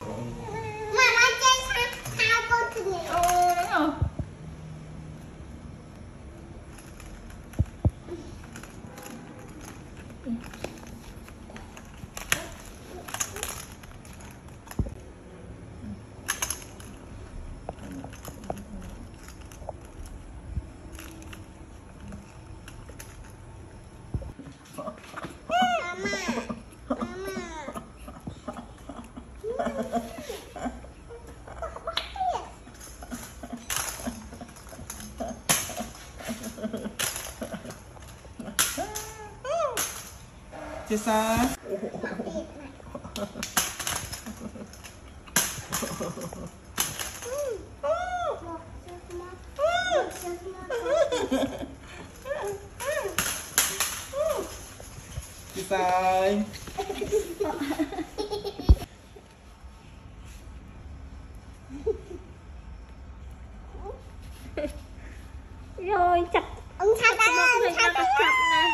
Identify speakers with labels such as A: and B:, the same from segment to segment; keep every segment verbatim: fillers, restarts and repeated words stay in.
A: Mama chơi sao cô thử nhỉ?
B: Ôi đúng không?
C: Chị sao? Chị sao?
B: Rồi chặt
A: Ông chặt
B: một
A: ơi,
B: người
A: chặt
B: cho nó chặt nè.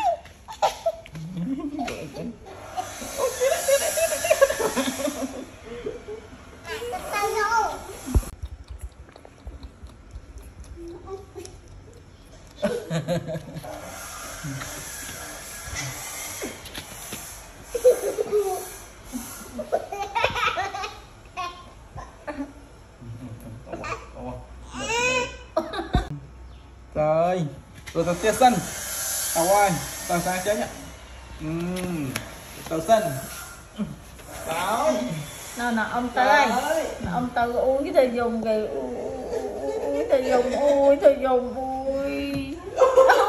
C: Rồi, rồi tao tia sân. Tao ơi, tao sang chơi nhá. Ừm, tao sân. Tao.
B: Nào nào ông Tư ơi. Nào, ông Tư ui cái thầy dùng kìa. Ui thầy dùng ui thầy dùng ui.